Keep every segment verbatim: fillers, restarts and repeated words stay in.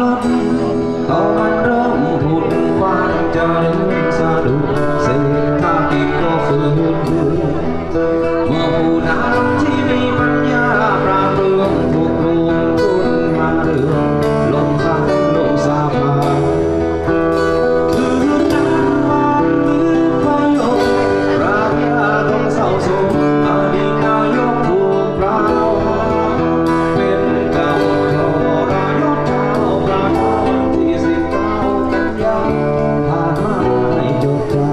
ถต่อมันเริ่มผุดวานจะเดินสะดุดเศรษฐกิจก็ฝืดเมื่อผู้นำที่มีปัญญาปราบเรื่องถูกรุมทุนมาเรื่องลงข้างลงสาภาคืนนั้นวันมีพระโยมปราบยาต้องเศร้าโศกอดีตนายกถูกปราบเป็นเก่าทรยศเจ้าประทานที่สิบเก้ากันยาผ่านมาให้จดจำ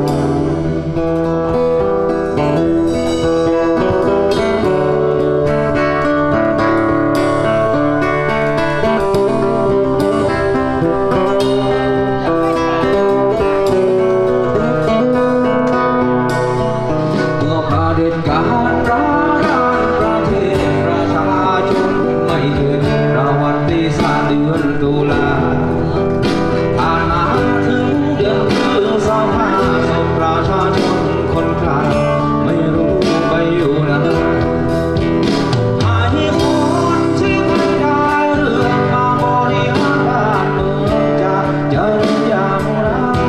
เด็ดการร้านประเทศประชาชนไม่เกินประวัติศาสตร์เดือนตุลาผ่านมาถึงเดือนพฤษภาศพประชาชนคนกลางไม่รู้ไปอยู่ไหนให้คนที่ไม่ได้เรื่องมาบริหารบ้านเมืองจะเจริญอย่างไร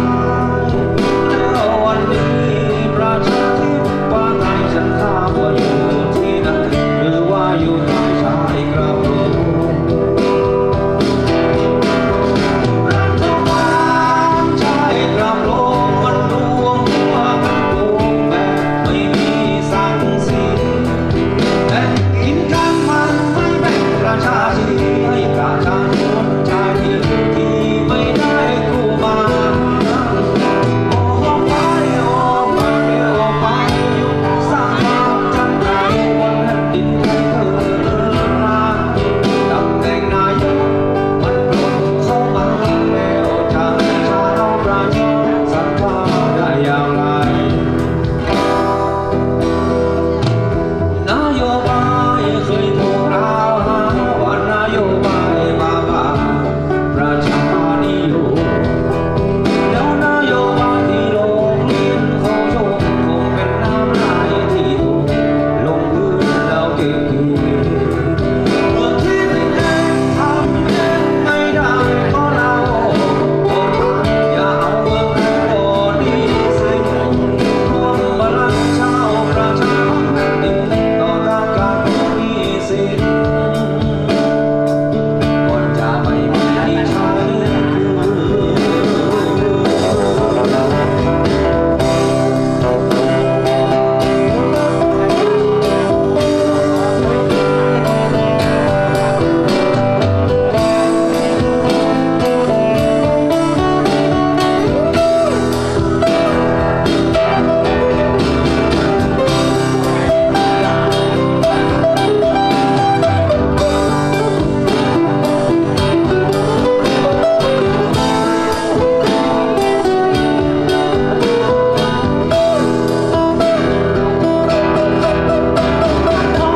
แล้ววันนี้ประชาธิปไตยฉันข้าว่าอยู่ที่ไหนหรือว่าอยู่ใต้ชายกระโปรงรัฐบาลชายกระโปรงมันรวมหัวกันโกงแบบไม่มีสังสีแต่กินกันมันไม่แบ่งประชาชนให้ประชาชนชายที่ที่ไม่ได้กู้มาออกไปออกไปออกไปสร้างความจำใจบนแผ่นดินให้เธอเดินมาตำแหน่งนายกมันปลดเข้ามาแล้วจะให้ชาวประชาศรัทธาได้อย่างไรนโยบายเคยถูกกล่าวหาว่านโยบายบ้าบ้าประชานิยมแล้วนโยบายที่โรงเรียนเขาโยงคงเป็นน้ำลายที่ถูกลงพื้นแล้วเก็บกินเมื่อคิดเองทำเองไม่ได้ก็เราอดทนอย่าเอาเมืองแพ้ก่อนดีสิ่งรวมพลังชาวประชาแผ่นดินต่อต้านการมีสิทธิ์ก่อนจะไม่มีใช้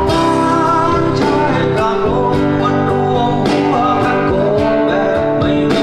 ชายกลางโลกมันรวมหัวกันโกงแบบไม่มี